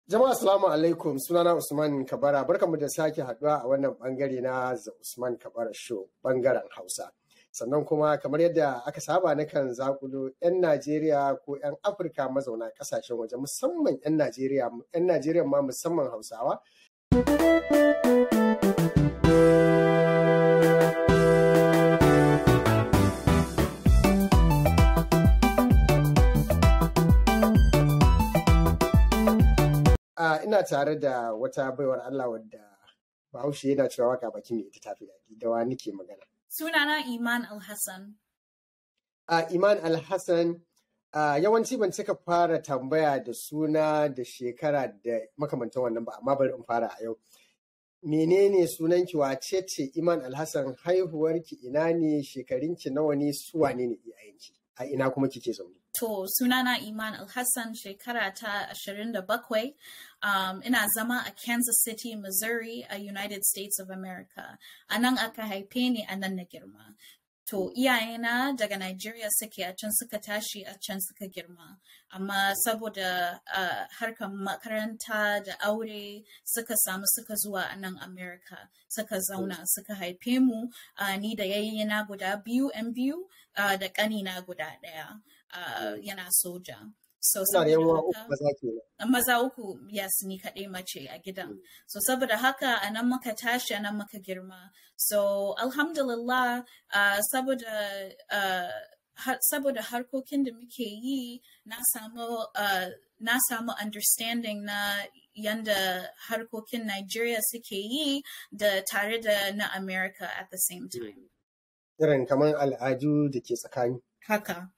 Jama'a assalamu alaikum, sunana Usman Kabara, barkanmu da sake haduwa a wannan bangare na The Usman Kabara Show bangaren Hausa. Sannan kuma kamar yadda aka saba na kan zakulo 'yan Najeriya ko 'yan Afirka mazauna kasashen waje musamman 'yan Najeriya ma musamman Hausawa. Ina tare da wata baiwar Allah wadda Bahaushe yana cewa waka baki mai ita tafi daɗi. Da wa nake magana? Sunana Iman Al-Hassan. Iman Al-Hassan, yawanci ban cika fara tambaya da suna da shekara da makamantan wannan ba, amma bari in fara a yau. Menene sunanki, wace ce Iman Al-Hassan, haihuwarki ina ne, shekarunki nawa ne, su wane ne iyayenki? A ina kuma kike zaune? To, sunana Iman Al-Hassan, shekara ta 27. Ina zama a Kansas City, Missouri, a United States of America. A nan aka haife ni, a nan na girma. To, iyayena daga Najeriya suke, a can suka tashi, a can suka girma. Amma saboda harkar makaranta da aure suka zuwa a nan Amurka, suka zauna, suka haife mu, ni da yayyena guda biyu, 'yan biyu, da ƙanina guda ɗaya. Yana soja. So maza uku, yes, ni kaɗai mace a gidan. So saboda haka a nan muka tashi, a nan muka girma. So alhamdulillah, saboda harkokin da muke yi, na samu understanding na yanda harkokin Najeriya suke yi da tare da na America at the same time. Irin kamar al'adu da ke tsakani. Haka.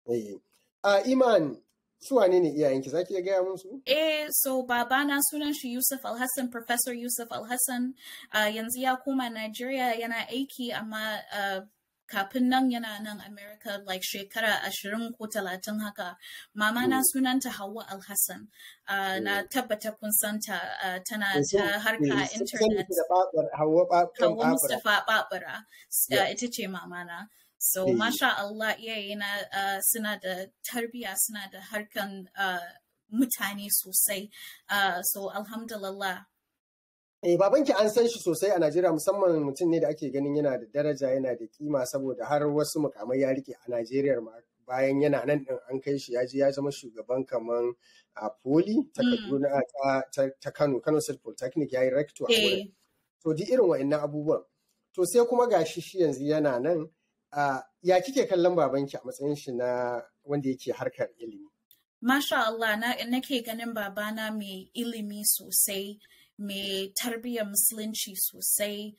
Iman, su wane ne iyayenki? Za ki iya gaya musu? So babana sunan shi Yusuf Al-Hassan, Professor Yusuf Al-Hassan. Yanzu ya koma Najeriya yana aiki, amma kafin nan yana nan America like shekara 20 ko 30 haka. Mama na sunanta Hauwa Al-Hassan. Na tabbata kun santa, tana ta harka internet. Hauwa Mustapha Babura. Ita ce mama na. So, masha Allah, iyayena suna da tarbiya, suna da harkan mutane sosai. So, alhamdulillah. Babanki an san shi sosai a Najeriya, musamman mutum ne da ake ganin yana da daraja, yana da kima, saboda har wasu mukamai ya rike a Najeriya ma. Bayan yana nan din an kai shi ya je ya zama shugaban kaman a Poli ta Kaduna ta Kano State Polytechnic, ya yi rector a wurin. To, di irin wa'annan abubuwan. To, sai kuma gashi shi yanzu yana nan. Ya kike kallon babanki a matsayin shi na wanda yake harkar ilimi? Masha Allah, nake ganin babana mai ilimi sosai, mai tarbiyyar musulunci sosai,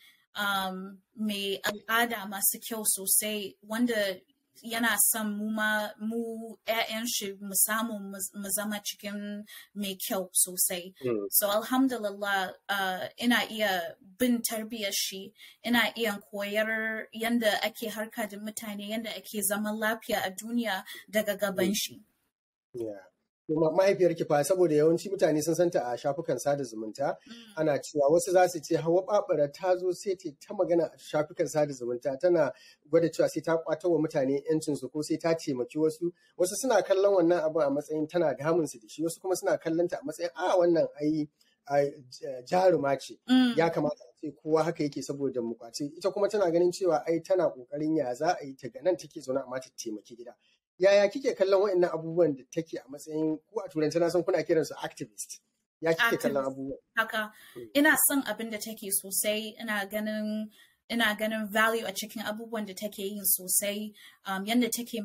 mai al'ada masu kyau sosai, wanda yana son mu 'ya'yan shi mu samu mu zama cikin mai kyau sosai. So alhamdulillah, ina iya bin tarbiyyar shi, ina iya koyar yanda ake harka da mutane, yanda ake zaman lafiya a duniya daga gaban shi. Mahaifiyarki fa, saboda yawanci mutane sun santa a shafukan sada zumunta, ana cewa wasu za su ce Hauwa Babura ta zo sai ta magana a shafukan sada zumunta, tana gwada cewa sai ta kwato wa mutane yancinsu ko sai ta taimaki wasu suna kallon wannan abin a matsayin tana damunsu da shi, wasu kuma suna kallon ta a matsayin wannan jaruma ce, ya kamata a ce kowa haka yake saboda mu kwace. Ita kuma tana ganin cewa tana kokarin ya za a yi ta ga nan take zaune amma ta taimaki gida. Yaya kike kallon waɗannan abubuwan da take a matsayin, ku a turanci na san kuna kiransu activist? Ya kike kallon abubuwan? Haka, ina son abin da take sosai, ina ganin value a cikin abubuwan da take yin sosai, yanda take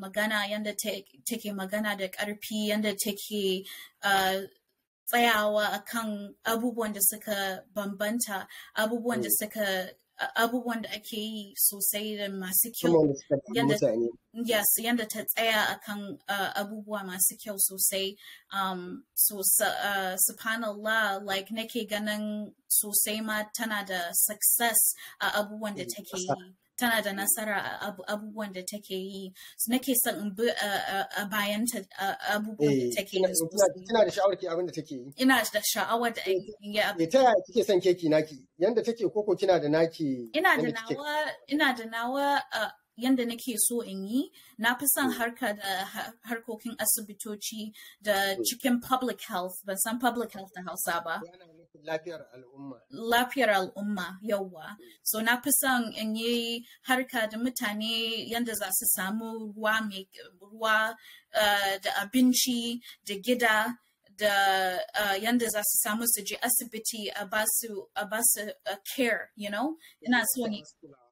magana da ƙarfi, yanda take tsayawa akan abubuwan da suka bambanta, abubuwan da ake yi sosai da masu kyau, yanda ta tsaya akan abubuwa masu kyau sosai. Subhanallah, like nake ganin sosai ma tana da success a abubuwan da take yi. Tana da nasara a abubuwan da take yi. Nake son in bi a bayanta abubuwan da take yi. Kina da sha'awar ki abin da take yi? Ina da sha'awar da ya. Ta yaya kike son keki naki? Yanda take koko kina da naki? Ina da nawa yanda nake so in yi, na fi son harka da harkokin asibitoci da cikin public health, ban san public health da Hausa ba. Lafiyar al'umma. Lafiyar al'umma, yauwa. So na fi son in yi harka da mutane yanda za su samu ruwa da abinci da gida da yanda za su samu su je asibiti a basu care, you know? Ina so ni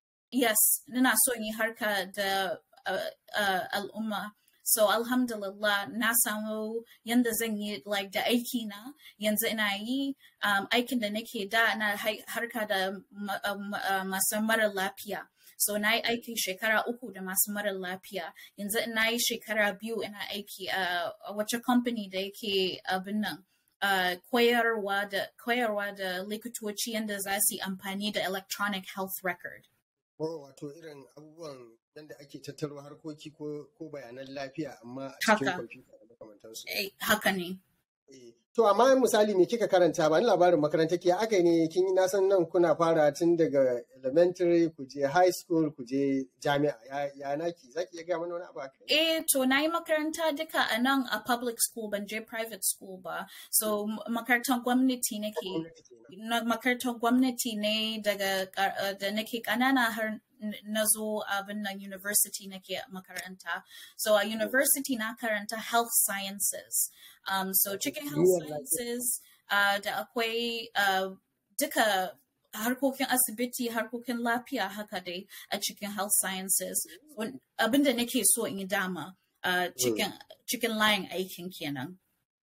harka da al'umma. So alhamdulillah na samu yanda zan yi like da aiki na yanzu ina yi aikin da nake da na harka da masu mara lafiya. So na yi aiki shekara 3 da masu mara lafiya. Yanzu na yi shekara 2 ina aiki a wace company da yake abin nan koyarwa da likitoci yanda za su yi amfani da electronic health record. Wato irin abubuwan yadda ake tattaro harkoki ko bayanan lafiya amma a cikin kwamfuta da makamantansu. Haka ne. To amma misali me kika karanta ba ni labarin makaranta ke aka ne kin na san nan kuna fara tun daga elementary ku je high school ku je jami'a ya naki zaki iya ga mana wani abu haka? To na yi makaranta duka a nan a public school ban je private school ba. So makarantar gwamnati makarantar gwamnati ne daga da nake kanana har na zo abin nan university nake makaranta. So a university na karanta health sciences. So cikin health sciences da akwai duka harkokin asibiti, harkokin lafiya haka dai a cikin health sciences. Abin da nake so in yi dama cikin layin aikin kenan.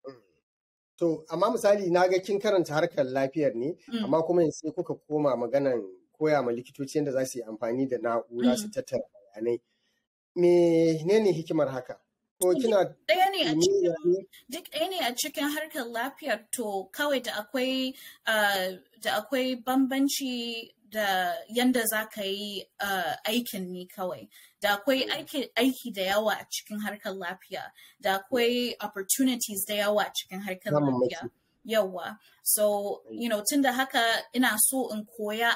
To, amma misali na ga kin karanta harkar lafiyar ne, amma kuma yanzu sai kuka koma maganan koya ma likitoci yadda za su yi amfani da na'ura su tattara bayanai. Menene hikimar haka? Ko kina duk ɗaya ne a cikin harkar lafiyar to kawai da akwai bambanci da yanda za ka yi aikin ne kawai. Da akwai aiki da yawa a cikin harkar lafiya. Da akwai opportunities da yawa a cikin harkar lafiya. Yawa. So, tun da haka ina so in koya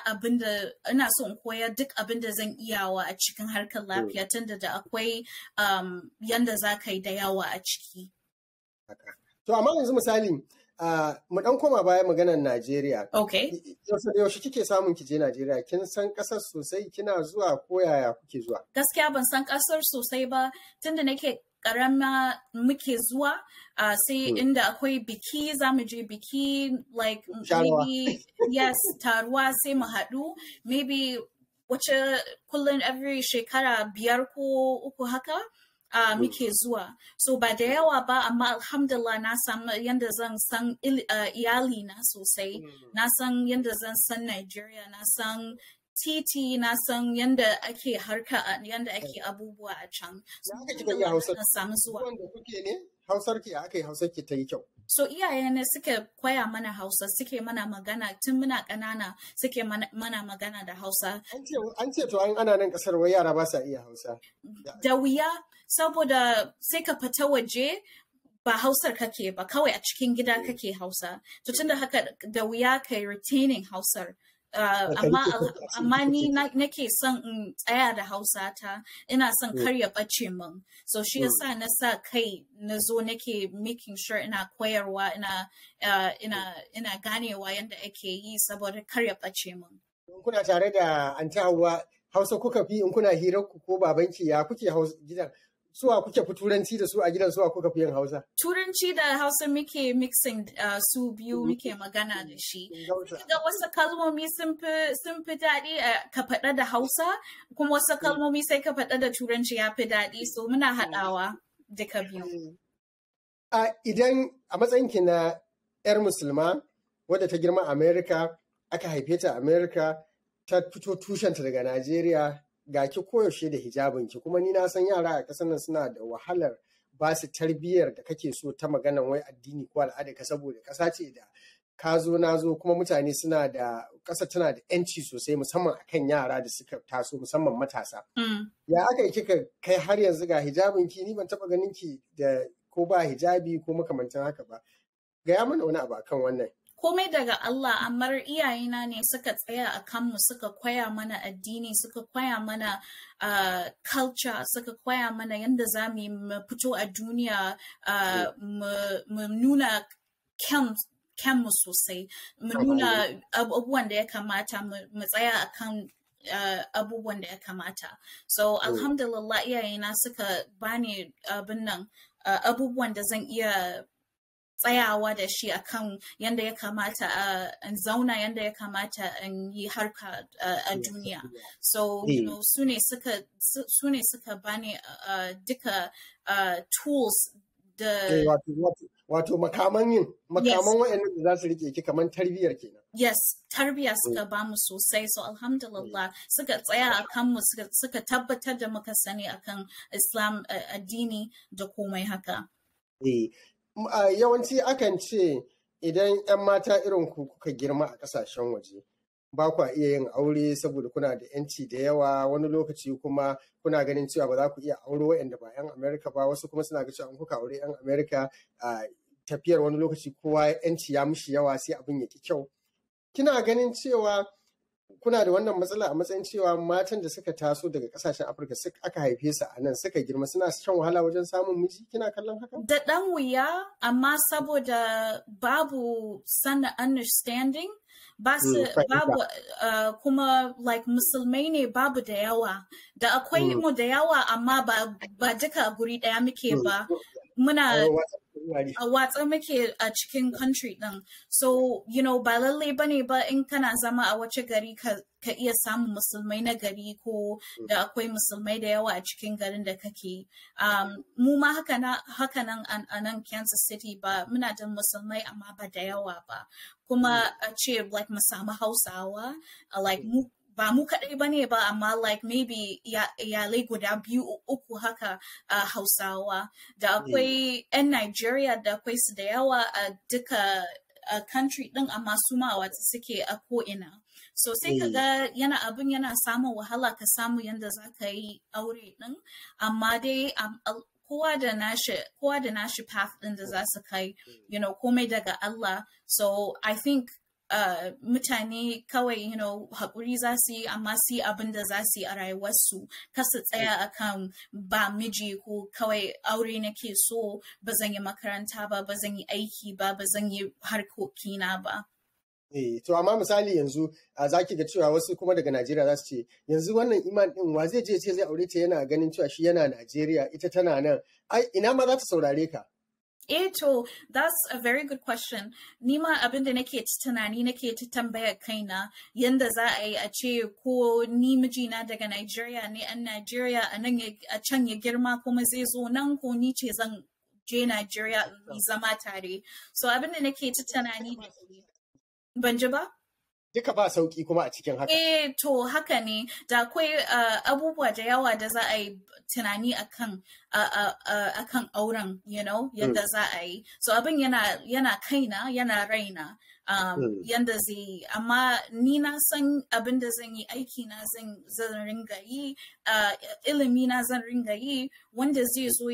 duk abin da zan iyawa a cikin harkar lafiya tun da akwai yanda za ka yi da yawa a ciki. To, amma yanzu misali, mu dan koma baya maganar Najeriya. Okay. Yaushe kike samun ki je Najeriya? Kin san kasar sosai kina zuwa ko yaya kuke zuwa? Gaskiya ban san kasar sosai ba tunda nake karama muke zuwa sai inda akwai biki za mu je biki like maybe yes taruwa sai mu haɗu maybe wace kullum every shekara 5 ko 3 haka. Muke zuwa. So ba da yawa ba, amma alhamdulillah na san yadda zan san iyali na sosai. Na san yadda zan san Najeriya, na san titi, na san yadda ake harka, yadda ake abubuwa a can. So kika iya Hausa? Samu zuwa. Wanda kuke ne? Hausar ki aka yi Hausar ki ta yi kyau. So iyayena suka koya mana Hausa, suke mana magana tun muna ƙanana suke mana magana da Hausa. An ce to an ana nan ƙasar wai yara ba sa iya Hausa. Da wuya saboda sai ka fita waje ba Hausar kake ba, kawai a cikin gida kake Hausa. To tunda haka da wuya kai retaining Hausar. Amma ni nake son in tsaya da Hausa ta, ina son kar ya ɓace min. So shi yasa na sa kai na zo nake making sure ina koyarwa ina ganewa yadda ake yi saboda kar ya ɓace min. Kuna tare da Anti Hauwa, Hausa kuka fi in kuna hirar ku ko babanki ya kuke Hausa gidan? Suwa kuke fi turanci da su a gidan suwa kuka fi yin Hausa? Turanci da Hausa muke mixing su biyu muke magana da shi. Ga wasu kalmomi sun fi daɗi ka faɗa da Hausa, kuma wasu kalmomi sai ka faɗa da Turanci ya fi daɗi, so muna haɗawa duka biyu. Idan a matsayinki na 'yar musulma wadda ta girma Amurka, aka haife ta Amurka, ta fito tushenta daga Najeriya, ga ki koyaushe da hijabinki, kuma ni na san yara a ƙasar nan suna da wahalar ba su tarbiyyar da kake so ta maganan wai addini ko al'ada ka, saboda ƙasa ce da ka zo na zo kuma mutane suna da ƙasa tana da 'yanci sosai musamman akan yara da suka taso musamman matasa. Ya aka yi kika kai har yanzu ga hijabinki? Ni ban taɓa ganin ki da ko ba hijabi ko makamantan haka ba. Gaya mana wani abu akan wannan. komai daga Allah, amma iyayena ne suka tsaya a kanmu, suka koya mana addini, suka koya mana culture, suka koya mana yadda za mu fito a duniya, mu nuna kyanmu sosai, mu nuna abubuwan da ya kamata, mu tsaya a kan abubuwan da ya kamata. So alhamdulillah iyayena suka bani abin nan abubuwan da zan iya tsayawa da shi akan yanda ya kamata in zauna, yanda ya kamata in yi harka a duniya. So su ne suka bani duka tools da wato makaman waɗannan da za su rike ki kamar tarbiyyar kenan. Yes, tarbiyya suka bamu sosai. So alhamdulillah suka tsaya a kanmu, suka tabbatar da muka sani akan Islam addini da komai haka. Yawanci akan ce idan 'yan mata irin ku kuka girma a ƙasashen waje ba kwa iya yin aure saboda kuna da 'yanci da yawa, wani lokaci kuma kuna ganin cewa ba za ku iya aure waɗanda ba 'yan Amerika ba, wasu kuma suna ga cewa in kuka aure 'yan Amerika tafiyar wani lokaci kowa 'yanci ya mishi yawa sai abin ya ki kyau. Kina ganin cewa kuna da wannan matsala a matsayin cewa matan da suka taso daga kasashen Afirka aka haife su a nan suka girma suna shan wahala wajen samun miji? Kina kallon haka? Da ɗan wuya, amma saboda babu sana understanding, babu kuma like musulmai ne babu da yawa, da akwai mu da yawa amma ba duka guri ɗaya muke ba, muna a watsa muke a cikin country ɗin. So, ba lalle bane ba in kana zama a wace gari ka iya samun musulmai na gari ko da akwai musulmai da yawa a cikin garin da kake. Mu ma haka nan a nan Kansas City ba muna da musulmai amma ba da yawa ba. Kuma a ce like mu samu Hausawa, like ba mu kaɗai ba ne ba, amma like maybe iyalai guda 2-3 haka Hausawa. Da akwai 'yan Najeriya da akwai su da yawa a duka country ɗin, amma su ma wata suke a ko'ina. So sai ka ga yana samun wahala ka samu yadda za ka yi aure ɗin, amma dai kowa da nashi path ɗin da za su kai, komai daga Allah. So I think mutane kawai haƙuri za su yi, amma su yi abin da za su yi a rayuwarsu, kasa tsaya akan ba miji ko kawai aure nake so, ba zan yi makaranta ba zan yi aiki ba zan yi harkokina ba. To amma misali yanzu za ki ga cewa wasu kuma daga Najeriya za su ce yanzu wannan Iman din wa zai je ce zai aure ta yana ganin cewa shi yana Najeriya ita tana nan, ai ina ma za ta saurare ka. To that's a very good question. Nima abin da nake tunani nake ta tambaya kaina yanda za a yi a ce ko ni mijina daga Najeriya ne, an Najeriya a can ya girma kuma zai zo nan, ko ni ce zan je Najeriya in zama tare. So abin da nake ta tunani ban ji ba? Duka ba sauki kuma a cikin haka. To haka ne, da akwai abubuwa da yawa da za a yi tunani akan auren, yadda za a yi. So abin yana kaina, yana raina, yadda zai yi. Amma ni na san abin da zan yi, aiki na zan ringa yi, ilimi na zan ringa yi, wanda zai zo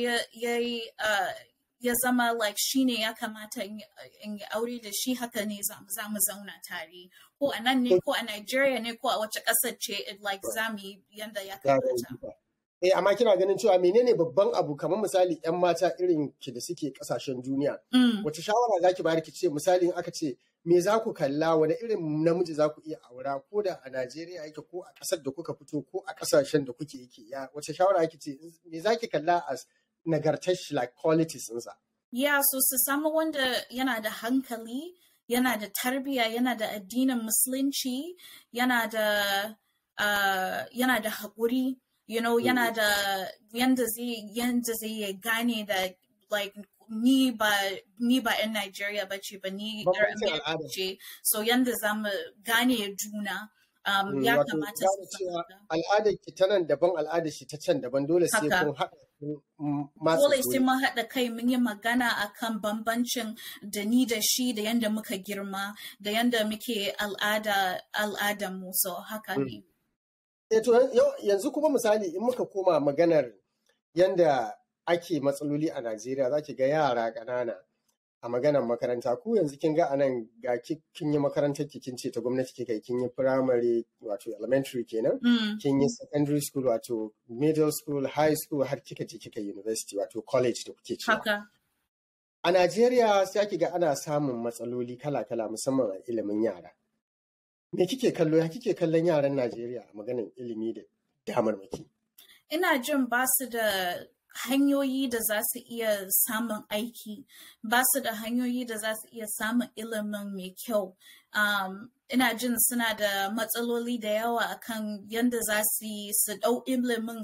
ya zama like shi ne ya kamata in yi aure da shi, haka ne za mu zauna tare, ko a nan ne ko a Najeriya ne ko a wace ƙasar ce, like za mu yi yadda ya kamata. Amma kina ganin cewa menene babban abu, kamar misali 'yan mata irin ki da suke ƙasashen duniya, wace shawara za ki bayar ki ce misali in aka ce me za ku kalla, wani irin namiji za ku iya aura, ko da a Najeriya yake ko a ƙasar da kuka fito ko a ƙasashen da kuke yake, wace shawara ki ce me za ki kalla as nagartar shi, like qualities ɗinsa? So su samu wanda yana da hankali, yana da tarbiyya, yana da addinin musulunci, yana da haƙuri, yana da yanda zai gane da like ni ba 'yan Najeriya ba ce ba, ni ɗar Amerika ce, so yanda za mu gane juna. Ya kamata su cewa al'adar ki ta nan daban, al'adar shi ta can daban, dole sai kun haɗa dole sai mun haɗa kai, mun yi magana akan bambancin da ni da shi, da yanda muka girma, da yanda muke al'adarmu, so haka ne. To yanzu kuma misali in muka koma maganar yanda ake matsaloli a Najeriya, za ki ga yara ƙanana a maganar makaranta ku yanzu kin ga anan ga kin yi makarantar kin ce ta gwamnati kika yi, kin yi primary wato elementary kenan, kin yi secondary school wato middle school, high school, har kika je kika university wato college da kuke cewa. Haka. A Najeriya sai ake ga ana samun matsaloli kala-kala musamman a ilimin yara. Me kike kallo, ya kike kallon yaran Najeriya a maganar ilimi da damarmaki? Ina jin ba su da hanyoyi da za su iya samun aiki, ba su da hanyoyi da za su iya samun ilimin mai kyau. Ina jin suna da matsaloli da yawa akan yadda za su yi su ɗau ilimin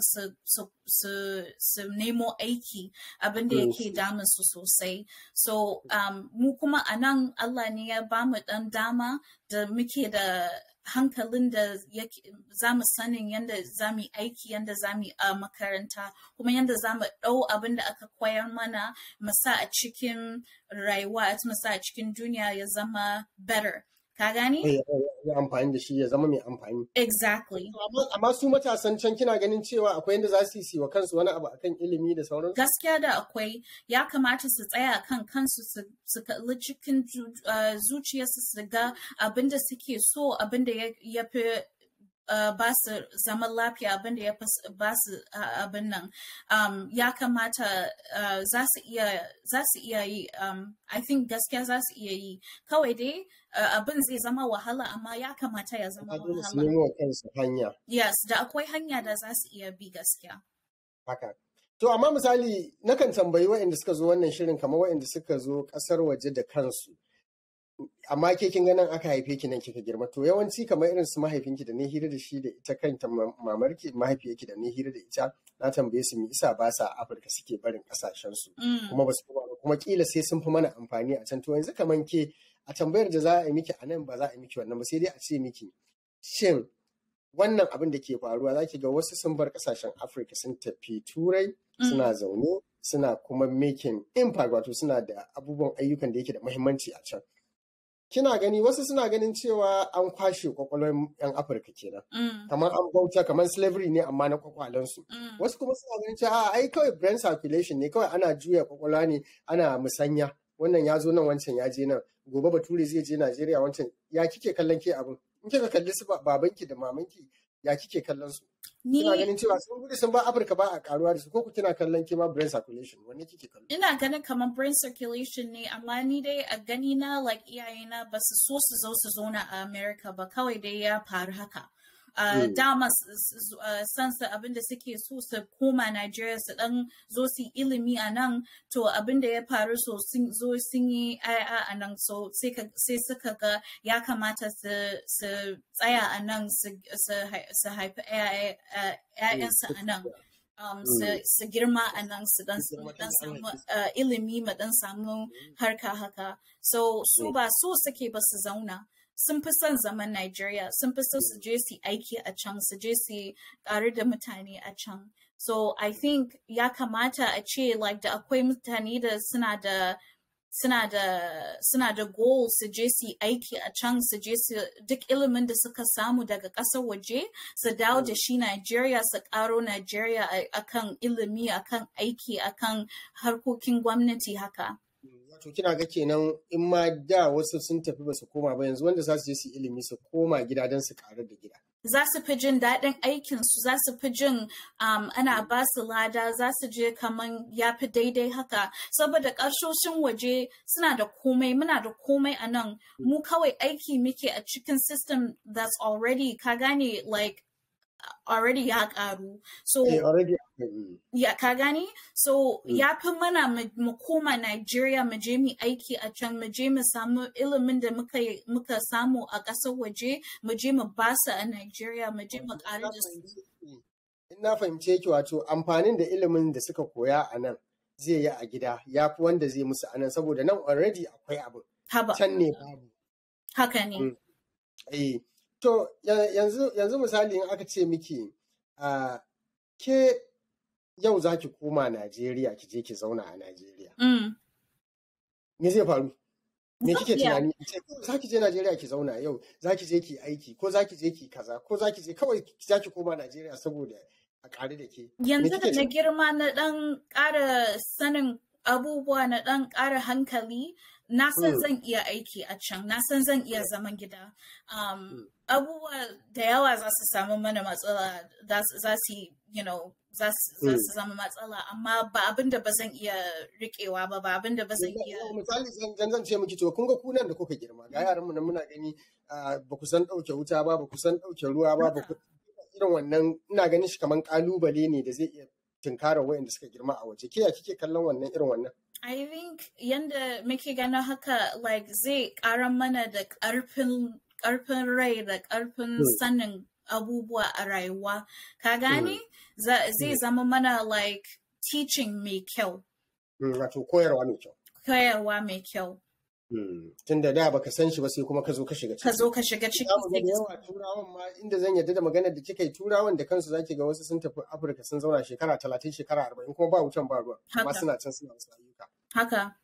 su nemo aiki, abin da yake damun su sosai. So mu kuma a nan Allah ne ya ba mu ɗan dama da muke da hankalin da za mu sanin yadda za mu yi aiki, yadda za mu yi a makaranta, kuma yadda za mu ɗau abin da aka koyar mana mu sa a cikin rayuwa, mu sa a cikin duniya ya zama better. Ka gani? Ya amfani da shi ya zama mai amfani. Exactly. Amma su matasan can kina ganin cewa akwai yadda za su yi wa kansu wani abu akan ilimi da sauransu? Gaskiya da akwai, ya kamata su tsaya kan kansu su kalli cikin zuciyarsu su ga abin da suke so, abin da ya fi ba su zaman lafiya, abin da ya fi ba su abin nan. Ya kamata za su iya yi, I think gaskiya za su iya yi. Kawai dai abin zai zama wahala, amma ya kamata ya zama wahala. Su nemo wa kansu hanya. Yes, da akwai hanya da za su iya bi gaskiya. Haka. To amma misali nakan tambayi waɗanda suka zo wannan shirin kamar waɗanda suka zo ƙasar waje da kansu. Amma ke kin ganin aka haife ki nan kika girma, to yawanci kamar irin su mahaifinki da ne hira da shi da ita kanta mamarki mahaifiyarki da ne hira da ita, na tambaye su me isa ba sa Afirka suke barin kasashen su kuma ba su kuma kila sai sun fi mana amfani a can. To yanzu kamar ke a tambayar da za a yi miki a nan ba za a yi miki wannan ba, sai dai a ce miki shin wannan abin da ke faruwa za ki ga wasu sun bar kasashen Afirka sun tafi Turai suna zaune suna kuma making impact, wato suna da abubuwan ayyukan da yake da muhimmanci a can. Kina gani wasu suna ganin cewa an kwashe kwakwalwar 'yan Afirka kenan. Kamar an bauta, kamar slavery ne amma na kwakwalensu. Wasu kuma suna ganin cewa ai kawai brain circulation ne, kawai ana juya kwakwalwa ne, ana musanya. Wannan ya zo nan, wancan ya je nan. Gobe Bature zai je Najeriya, wancan. Ya kike kallon ke abin? In kika kalli su babanki da mamanki, ya kike kallon su? Kina ganin cewa sun gudu sun ba Afirka ba a karuwa da su, ko kina kallon kima brain circulation? Wanne kike kallon? Ina ganin kamar brain circulation ne, amma ni dai a gani na like iyayena ba su so su zo su zauna a America ba, kawai dai ya faru haka. Dama sansa abinda suke so su koma Najeriya su dan zo su ilimi a nan, to abinda ya faru so sun zo sun yi a nan, so sai suka ga ya kamata su tsaya a nan su haifi ‘ya'yansu a nan. Su girma a nan, su dan samu ilimi, ma dan samu harka haka. So su ba so suke ba su zauna. Sun fi son zaman Najeriya, sun fi so su je su aiki a can, su je su ƙaru da mutane a can. So I think ya kamata a ce like da akwai mutane da suna da goal su je su aiki a can, su je su duk ilimin da suka samu daga ƙasar waje su dawo da shi Najeriya, su ƙaro Najeriya akan ilimi, akan aiki, akan harkokin gwamnati haka. To kina ga kenan in ma da wasu sun tafi ba su koma ba, yanzu wanda za su je su ilimi su koma gida don su karu da gida. Za su fi jin daɗin aikinsu, za su fi jin ana ba su lada, za su je kaman ya fi daidai haka. Saboda ƙasashen waje suna da komai, muna da komai a nan. Mu kawai aiki muke a cikin system that's already, ka gane, like, already ya ƙaru. So, ya ka gani? So, ya fi mana mu koma Najeriya, mu je mu aiki a can, mu je mu samu ilimin da muka samu a ƙasar waje, mu je mu basa a Najeriya, mu je mu ƙaru da su. In na fahimce ki, wato amfanin da ilimin da suka koya a nan zai yi a gida ya fi wanda zai musu a nan, saboda nan already akwai abin. Can ne babu. Haka ne. To yanzu misali in aka ce miki ke yau za ki koma Najeriya, ki je ki zauna a Najeriya. Me zai faru? Me kike tunani? Za ki je Najeriya ki zauna yau, za ki je ki aiki, ko za ki je ki kaza, ko za ki je kawai za ki koma Najeriya saboda a ƙari da ke. Yanzu da na girma na ɗan ƙara sanin abubuwa na ɗan ƙara hankali, na san zan iya aiki a can, na san zan iya zaman gida. Abubuwa da yawa za su samu mana matsala, za su zama matsala, amma ba abin da ba zan iya riƙewa ba abin da ba zan iya. Misali zan ce miki to kun ga kunan da kuka girma ga yaran mu nan muna gani ba ku san ɗauke wuta ba ku san ɗauke ruwa ba ku irin wannan, ina ganin shi kaman kalubale ne da zai iya tunkara wayanda suka girma a waje. Ke ya kike kallon wannan irin wannan? I think yanda muke ganin haka like zai ƙara mana da ƙarfin rai da ƙarfin sanin abubuwa a rayuwa. Ka gane? Zai zama mana like teaching mai kyau. Wato koyarwa mai kyau. Koyarwa mai kyau. Tun da baka san shi ba sai kuma ka zo ka shiga ciki. Ka zo ka shiga ciki. Da yawa turawan ma inda zan yarda da maganar da kika yi, turawan da kansu zaki ga wasu sun tafi Afirka sun zauna shekara 30 shekara 40 kuma ba wutan ba ruwa. Amma suna can suna wasu ayyuka. Haka.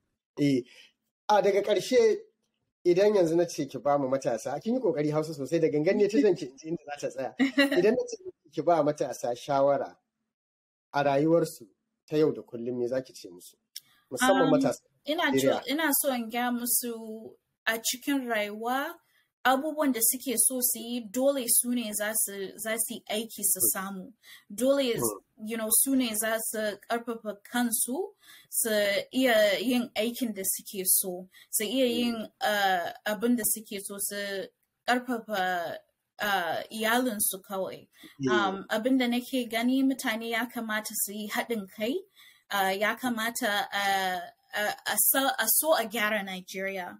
Daga ƙarshe idan yanzu na ce ki ba mu matasa, kin yi kokari Hausa sosai da gangan ne ta zan ki inda za ta tsaya. Idan na ce ki ba matasa shawara a rayuwarsu ta yau da kullum, me zaki ce musu? Musamman matasa. Ina so in gaya musu a cikin rayuwa abubuwan da suke so su yi dole su ne za su yi aiki su samu. Dole su ne za su ƙarfafa kansu su iya yin aikin da suke so, su iya yin abin da suke so, su ƙarfafa iyalinsu kawai. Abin da nake gani mutane ya kamata su yi haɗin kai, ya kamata a so a gyara Najeriya,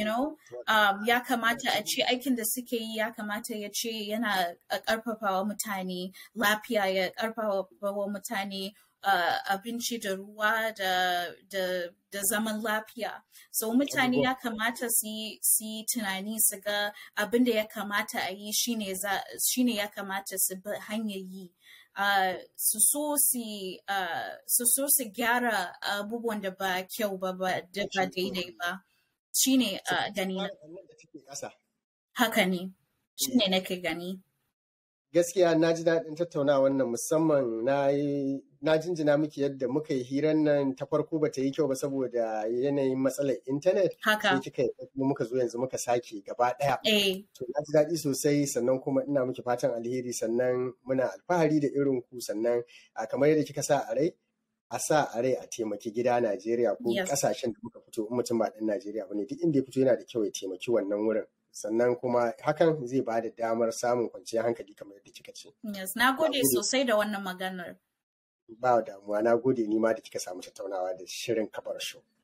ya kamata a ce aikin da suke yi ya kamata ya ce yana ƙarfafawa mutane lafiya, ya ƙarfafawa mutane abinci da ruwa da zaman lafiya. So mutane ya kamata su yi tunani su ga abin da ya kamata a yi shine ya kamata su bi hanyar yi. Su so su gyara abubuwan da ba kyau ba daidai ba. Shi ne gani na. Haka ne, shi ne nake gani. Gaskiya na ji daɗin tattaunawa wannan, musamman na jinjina miki yadda muka yi hirar nan ta farko ba ta yi kyau ba saboda yanayin matsalar intanet. Haka. Sai muka zo yanzu muka sake gaba ɗaya. To na ji daɗi sosai, sannan kuma ina miki fatan alheri, sannan muna alfahari da irin ku, sannan kamar yadda kika sa a rai, a sa a rai a taimaki gida Najeriya ko ƙasashen da muka fito, in mutum ba ɗan Najeriya ba ne, duk inda ya fito yana da kyau ya taimaki wannan wurin. Sannan kuma hakan zai ba da damar samun kwanciyar hankali kamar yadda kika ce. Yes, na gode sosai da wannan maganar. Ba damuwa, na gode ni ma da kika samu tattaunawa da shirin Kabara Show.